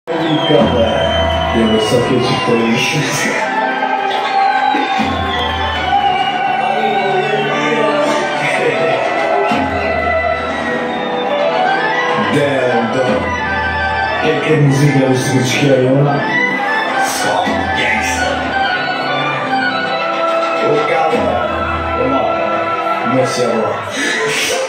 Devo so che ci fai. Damn, dog. Che musica questo che ci chiama? So, gangsta. Oh cavolo, no, non siamo.